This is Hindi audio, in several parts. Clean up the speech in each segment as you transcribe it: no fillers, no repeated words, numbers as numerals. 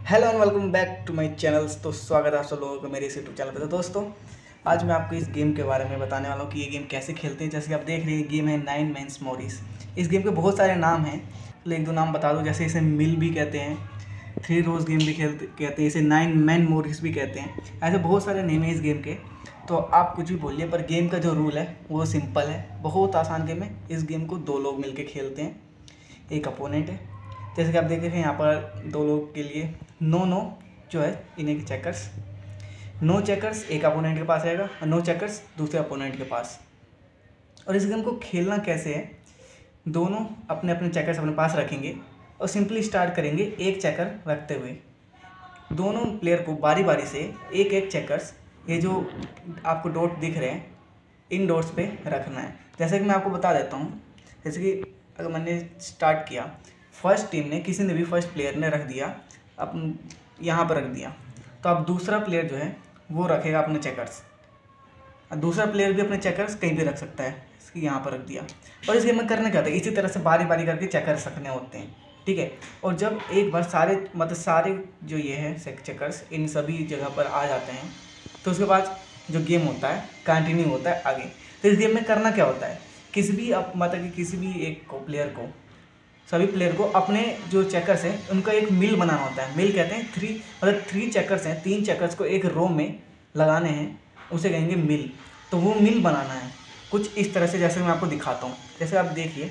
Hello and welcome back to my channels. तो स्वागत है आप सब लोगों को मेरे इस यूट्यूब चैनल पर। तो दोस्तों आज मैं आपको इस गेम के बारे में बताने वाला हूँ कि ये गेम कैसे खेलते हैं। जैसे कि आप देख रहे हैं गेम है 9 मैन्स मॉरिस। इस गेम के बहुत सारे नाम हैं, एक दो नाम बता दूँ। जैसे इसे मिल भी कहते हैं, 3 रोज़ गेम भी कहते हैं, इसे 9 मैन मॉरिस भी कहते हैं। ऐसे बहुत सारे नेम हैं इस गेम के। तो आप कुछ भी बोलिए, पर गेम का जो रूल है वो सिंपल है, बहुत आसान गेम है। इस गेम को 2 लोग मिलकर खेलते हैं, एक अपोनेंट है। जैसे कि आप देख रहे हैं यहाँ पर 2 लोग के लिए नो जो है इन्हें चेकर्स, नो चेकर्स एक अपोनेंट के पास रहेगा और नो चेकर्स दूसरे अपोनेंट के पास। और इस गेम को खेलना कैसे है, दोनों अपने अपने चेकर्स अपने पास रखेंगे और सिंपली स्टार्ट करेंगे एक चेकर रखते हुए। दोनों प्लेयर को बारी बारी से एक एक चेकर्स, ये जो आपको डॉट दिख रहे हैं, इन डॉट्स पे रखना है। जैसे कि मैं आपको बता देता हूँ, जैसे कि अगर मैंने स्टार्ट किया, फर्स्ट टीम ने, किसी ने भी फर्स्ट प्लेयर ने रख दिया अपन यहाँ पर रख दिया, तो अब दूसरा प्लेयर जो है वो रखेगा अपने चेकर्स। दूसरा प्लेयर भी अपने चेकर्स कहीं भी रख सकता है, इसकी यहाँ पर रख दिया। और इस गेम में करने क्या होता है, इसी तरह से बारी बारी करके चेकर्स रखने होते हैं, ठीक है। और जब एक बार सारे जो ये है चेकर्स इन सभी जगह पर आ जाते हैं, तो उसके बाद जो गेम होता है कंटिन्यू होता है आगे। तो इस गेम में करना क्या होता है, किसी भी एक को प्लेयर को, सभी प्लेयर को अपने जो चेकर्स हैं उनका एक मिल बनाना होता है। मिल कहते हैं 3 चेकर्स हैं, 3 चेकर्स को एक रो में लगाने हैं, उसे कहेंगे मिल। तो वो मिल बनाना है कुछ इस तरह से, जैसे मैं आपको दिखाता हूँ। जैसे आप देखिए,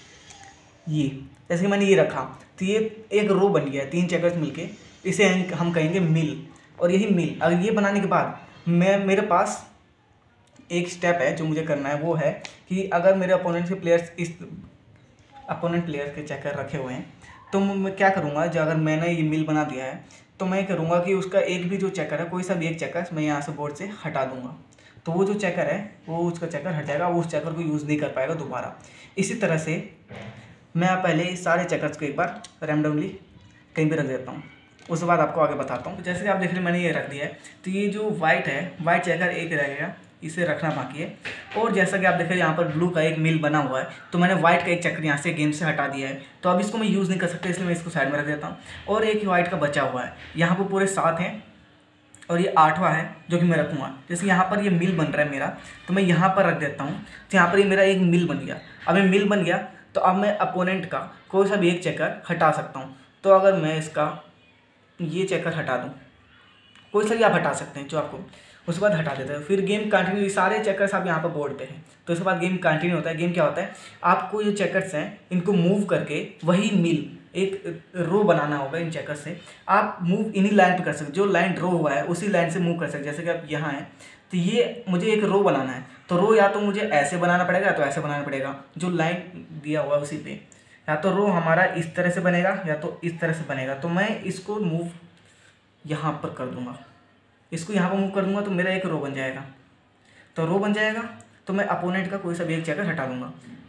ये जैसे कि मैंने ये रखा तो ये एक रो बन गया है, 3 चेकर्स मिलके, इसे हम कहेंगे मिल। और यही मिल, अगर ये बनाने के बाद मेरे पास एक स्टेप है जो मुझे करना है, वो है कि अगर मेरे अपोनेंट के प्लेयर्स इस अपोनेंट प्लेयर के चेकर रखे हुए हैं, तो मैं क्या करूँगा, जो अगर मैंने ये मिल बना दिया है तो मैं करूँगा कि उसका एक भी जो चेकर है, कोई सा भी एक चेकर मैं यहाँ से बोर्ड से हटा दूँगा। तो वो जो चेकर है वो उसका चेकर हट जाएगा, वो उस चेकर को यूज़ नहीं कर पाएगा दोबारा। इसी तरह से मैं पहले सारे चेकर्स को एक बार रैंडमली कहीं पर रख देता हूँ, उसके बाद आपको आगे बताता हूँ। तो जैसे कि आप देख रहे हैं मैंने ये रख दिया है, तो ये जो वाइट है, वाइट चेकर एक रहेगा, इसे रखना बाकी है। और जैसा कि आप देख रहे हैं यहाँ पर ब्लू का एक मिल बना हुआ है, तो मैंने व्हाइट का एक चक्कर यहाँ से गेम से हटा दिया है। तो अब इसको मैं यूज़ नहीं कर सकता, इसलिए मैं इसको साइड में रख देता हूँ। और एक ही व्हाइट का बचा हुआ है, यहाँ पर पूरे 7 हैं और ये 8वां है जो कि मैं रखूँगा। जैसे यहाँ पर ये मिल बन रहा है मेरा, तो मैं यहाँ पर रख देता हूँ। तो यहाँ पर ये मेरा एक मिल बन गया। अब ये मिल बन गया तो अब मैं अपोनेंट का कोई सा भी एक चक्कर हटा सकता हूँ। तो अगर मैं इसका ये चक्कर हटा दूँ, कोई सा भी आप हटा सकते हैं जो आपको, उसके बाद हटा देते हैं। फिर गेम कंटिन्यू, सारे चेकर्स आप यहाँ पर बोर्ड पे हैं, तो उसके बाद गेम कंटिन्यू होता है। गेम क्या होता है, आपको ये चेकर्स हैं इनको मूव करके वही मिल एक रो बनाना होगा। इन चेकर्स से आप मूव इन्हीं लाइन पे कर सकते, जो लाइन ड्रॉ हुआ है उसी लाइन से मूव कर सकते। जैसे कि आप यहाँ हैं, तो ये मुझे एक रो बनाना है, तो रो या तो मुझे ऐसे बनाना पड़ेगा या तो ऐसे बनाना पड़ेगा, जो लाइन दिया हुआ है उसी पे। या तो रो हमारा इस तरह से बनेगा या तो इस तरह से बनेगा। तो मैं इसको मूव यहाँ पर कर दूँगा, इसको यहाँ पर मूव कर दूँगा, तो मेरा एक रो बन जाएगा। तो रो बन जाएगा तो मैं अपोनेंट का कोई सा भी एक चेकर हटा दूँगा।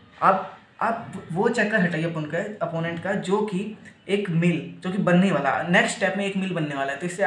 अब वो चेकर हटाइए अपोनेंट का जो कि एक मिल, जो कि बनने वाला, नेक्स्ट स्टेप में एक मिल बनने वाला है। तो इससे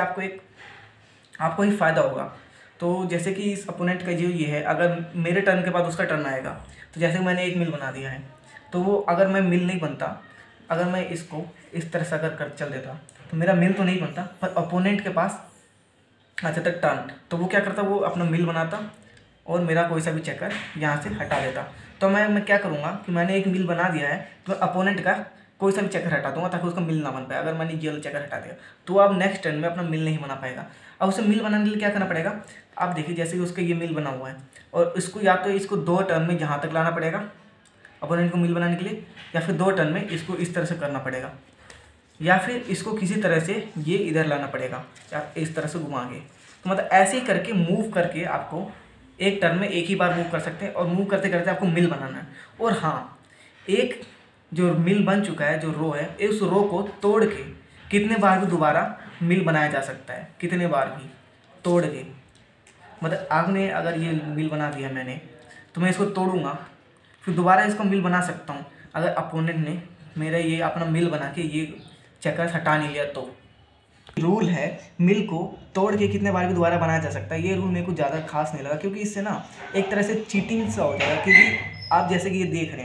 आपको ही फ़ायदा होगा। तो जैसे कि इस अपोनेंट का जो ये है, अगर मेरे टर्न के बाद उसका टर्न आएगा, तो जैसे मैंने एक मिल बना दिया है, तो वो अगर मैं मिल नहीं बनता, अगर मैं इसको इस तरह से अगर कर चल देता, तो मेरा मिल तो नहीं बनता, पर अपोनेंट के पास अच्छा तक टर्न, तो वो क्या करता, वो अपना मिल बनाता और मेरा कोई सा भी चक्कर यहाँ से हटा देता। तो मैं क्या करूँगा कि मैंने एक मिल बना दिया है, तो अपोनेंट का कोई सा भी चक्कर हटा दूँगा ताकि उसका मिल ना बन पाए। अगर मैंने ये वाला चक्कर हटा दिया तो अब नेक्स्ट टर्न में अपना मिल नहीं बना पाएगा। अब उसे मिल बनाने के लिए क्या करना पड़ेगा, आप देखिए जैसे कि उसका ये मिल बना हुआ है, और इसको या तो इसको 2 टर्न में यहाँ तक लाना पड़ेगा अपोनेंट को मिल बनाने के लिए, या फिर 2 टर्न में इसको इस तरह से करना पड़ेगा, या फिर इसको किसी तरह से ये इधर लाना पड़ेगा, या इस तरह से घुमा के। तो मतलब ऐसे ही करके मूव करके आपको एक टर्न में एक ही बार मूव कर सकते हैं, और मूव करते करते आपको मिल बनाना है। और हाँ, एक जो मिल बन चुका है, जो रो है, उस रो को तोड़ के कितने बार भी दोबारा मिल बनाया जा सकता है, कितने बार भी तोड़ के। मतलब आपने अगर ये मिल बना दिया मैंने, तो मैं इसको तोड़ूंगा, फिर दोबारा इसको मिल बना सकता हूँ। अगर अपोनेंट ने मेरा ये अपना मिल बना के ये चक्कर हटा नहीं लिया, तो रूल है मिल को तोड़ के कितने बार भी दोबारा बनाया जा सकता है। ये रूल मेरे को ज़्यादा खास नहीं लगा, क्योंकि इससे ना एक तरह से चीटिंग सा हो जाएगा। क्योंकि आप जैसे कि ये देख रहे हैं,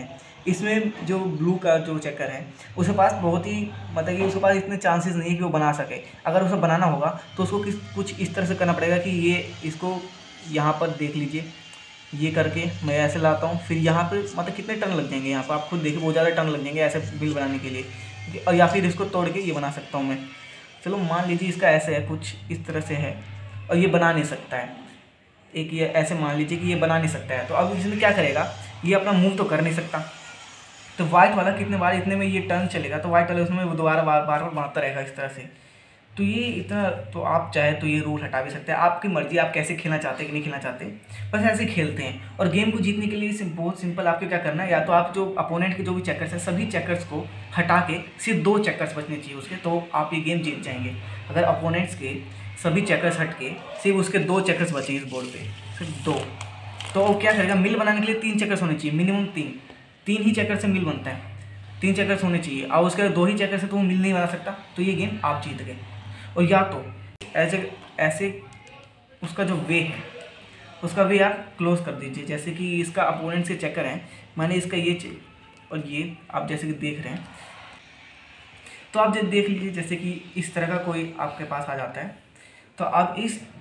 इसमें जो ब्लू का जो चेकर है उसके पास बहुत ही मतलब कि उसके पास इतने चांसेस नहीं है कि वो बना सके। अगर उसे बनाना होगा तो उसको कुछ इस तरह से करना पड़ेगा कि ये इसको यहाँ पर देख लीजिए, ये करके मैं ऐसे लाता हूँ, फिर यहाँ पे मतलब कितने टर्न लग जाएंगे, यहाँ पर आप खुद देखिए बहुत ज़्यादा टर्न लग जाएंगे ऐसे बिल बनाने के लिए। और या फिर इसको तोड़ के ये बना सकता हूँ मैं। चलो मान लीजिए इसका ऐसे है, कुछ इस तरह से है और ये बना नहीं सकता है। एक ये ऐसे मान लीजिए कि ये बना नहीं सकता है, तो अब इसमें क्या करेगा, ये अपना मूव तो कर नहीं सकता, तो वाइट वाला कितने बार इतने में ये टर्न चलेगा तो वाइट वाले उसमें वो दोबारा बार बार बनाता रहेगा इस तरह से। तो ये इतना, तो आप चाहे तो ये रूल हटा भी सकते हैं, आपकी मर्जी, आप कैसे खेलना चाहते हैं कि नहीं खेलना चाहते, बस ऐसे खेलते हैं। और गेम को जीतने के लिए बहुत सिंपल, आपको क्या करना है, या तो आप जो अपोनेंट के जो भी चेकर्स हैं सभी चेकर्स को हटा के सिर्फ 2 चेकर्स बचने चाहिए उसके, तो आप ये गेम जीत जाएंगे। अगर अपोनेंट्स के सभी चेकर्स हट के सिर्फ उसके 2 चेकर्स बचे इस बोर्ड पे, सिर्फ 2, तो वो क्या करेगा, मिल बनाने के लिए 3 चेकर्स होने चाहिए, मिनिमम 3 ही चेकर से मिल बनता है, 3 चेकर्स होने चाहिए। और उसके 2 ही चेकर से तो वो मिल नहीं बना सकता, तो ये गेम आप जीत गए। और या तो ऐसे उसका जो वे है उसका वे आप क्लोज कर दीजिए, जैसे कि इसका अपोनेंट से चेकर है, मैंने इसका ये और ये आप जैसे कि देख रहे हैं, तो आप जब देख लीजिए जैसे कि इस तरह का कोई आपके पास आ जाता है, तो आप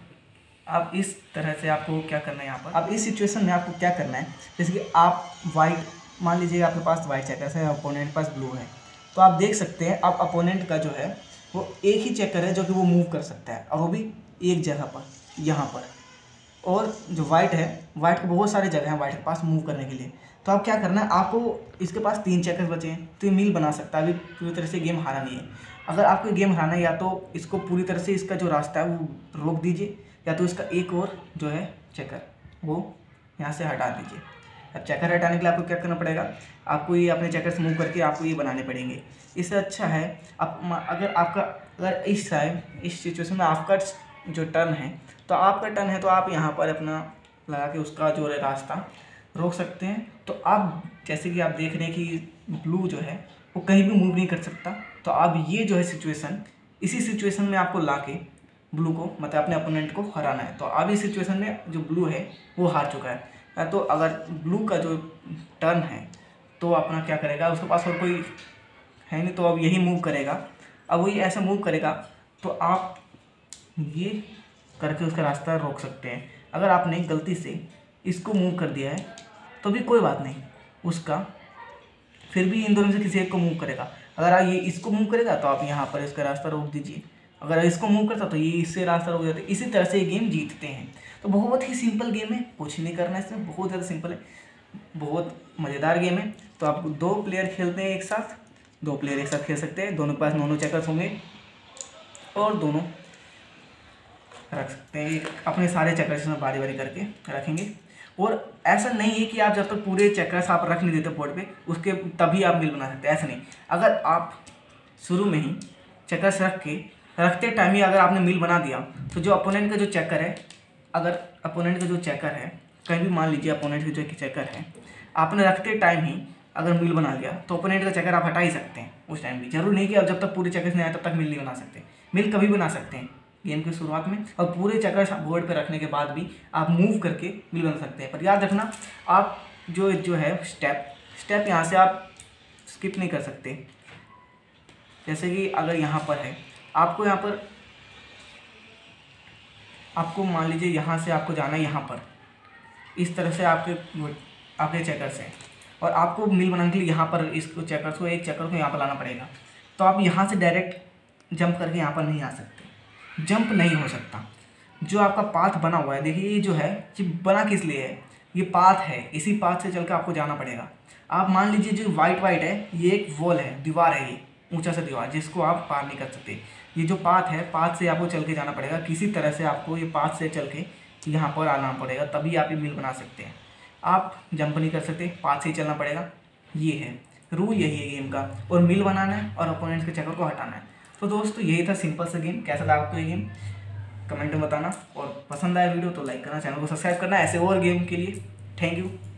इस तरह से आपको क्या करना है यहाँ पर, अब इस सिचुएशन में आपको क्या करना है, जैसे कि आप वाइट, मान लीजिए आपके पास वाइट चेकर्स है, अपोनेंट के पास ब्लू है, तो आप देख सकते हैं अब अपोनेंट का जो है वो एक ही चेकर है जो कि वो मूव कर सकता है, और वो भी एक जगह पर, यहाँ पर। और जो वाइट है, वाइट के बहुत सारे जगह हैं वाइट के पास मूव करने के लिए, तो आप क्या करना है, आपको इसके पास 3 चेकर्स बचे हैं, तो ये मील बना सकता है, अभी पूरी तरह से गेम हारा नहीं है। अगर आपको गेम हराना है, या तो इसको पूरी तरह से इसका जो रास्ता है वो रोक दीजिए, या तो इसका एक और जो है चेकर वो यहाँ से हटा दीजिए। अब चेकर हटाने के लिए आपको क्या करना पड़ेगा, आपको ये अपने चेकर्स मूव करके आपको ये बनाने पड़ेंगे। इससे अच्छा है अगर इस सिचुएशन में आपका जो टर्न है, तो आपका टर्न है तो आप यहाँ पर अपना लगा के उसका जो रास्ता रोक सकते हैं। तो आप जैसे कि आप देख रहे हैं कि ब्लू जो है वो कहीं भी मूव नहीं कर सकता, तो आप ये जो है सिचुएशन, इसी सिचुएशन में आपको ला के ब्लू को मतलब अपने अपोनेंट को हराना है। तो अब इस सिचुएशन में जो ब्लू है वो हार चुका है, तो अगर ब्लू का जो टर्न है तो अपना क्या करेगा, उसके पास और कोई है नहीं, तो अब यही मूव करेगा। अब वही ऐसा मूव करेगा तो आप ये करके उसका रास्ता रोक सकते हैं। अगर आपने गलती से इसको मूव कर दिया है तो भी कोई बात नहीं, उसका फिर भी इन दोनों में से किसी एक को मूव करेगा। अगर आप ये इसको मूव करेगा तो आप यहाँ पर इसका रास्ता रोक दीजिए, अगर इसको मूव करता तो ये इससे रास्ता रोक देते। इसी तरह से ये गेम जीतते हैं। तो बहुत ही सिंपल गेम है, कुछ नहीं करना है इसमें, बहुत ज़्यादा सिंपल है, बहुत मज़ेदार गेम है। तो आप 2 प्लेयर खेलते हैं एक साथ, 2 प्लेयर एक साथ खेल सकते हैं, दोनों के पास 9 चेकर्स होंगे और दोनों रख सकते हैं अपने सारे चेकर्स में बारी बारी करके रखेंगे। और ऐसा नहीं है कि आप जब तक पूरे चेकर्स आप रख नहीं देते बोर्ड पे उसके तभी आप मिल बना सकते हैं, ऐसा नहीं। अगर आप शुरू में ही चेकर्स रखते टाइम ही अगर आपने मिल बना दिया तो जो अपोनेंट का जो चेकर है, अगर अपोनेंट का जो चेकर है कहीं भी मान लीजिए अपोनेंट का जो चेकर है आपने रखते टाइम ही अगर मिल बना लिया तो ओपोनेंट का चेकर आप हटा ही सकते हैं उस टाइम भी। जरूर नहीं कि आप जब तक पूरे चेकर्स नहीं आए तब तक मिल नहीं बना सकते, मिल कभी बना सकते हैं गेम की शुरुआत में, और पूरे चेकर्स बोर्ड पे रखने के बाद भी आप मूव करके मिल बना सकते हैं। पर याद रखना आप जो है स्टेप यहाँ से आप स्किप नहीं कर सकते। जैसे कि अगर यहाँ पर है आपको आपको मान लीजिए यहाँ से आपको जाना है यहाँ पर, इस तरह से आपके चेकर्स हैं और आपको मिल बनाने के लिए यहाँ पर इसको चेकर्स को एक चेकर को यहाँ पर लाना पड़ेगा। तो आप यहाँ से डायरेक्ट जंप करके यहाँ पर नहीं आ सकते, जंप नहीं हो सकता। जो आपका पाथ बना हुआ है, देखिए ये जो है ये बना किस लिए है, ये पाथ है, इसी पाथ से चल कर आपको जाना पड़ेगा। आप मान लीजिए जो वाइट है ये एक वॉल है, दीवार है, ये ऊंचा सा दीवार जिसको आप पार नहीं कर सकते। ये जो पाथ है, पाथ से आपको चल के जाना पड़ेगा, किसी तरह से आपको ये पाथ से चल के यहाँ पर आना पड़ेगा, तभी आप ये मिल बना सकते हैं। आप जंप नहीं कर सकते, पाथ से ही चलना पड़ेगा। ये है रूल, यही है गेम का, और मिल बनाना है और अपोनेंट्स के चक्कर को हटाना है। तो दोस्तों यही था सिंपल सा गेम। कैसा लगा आपको ये गेम कमेंट में बताना, और पसंद आया वीडियो तो लाइक करना, चैनल को सब्सक्राइब करना ऐसे और गेम के लिए। Thank you.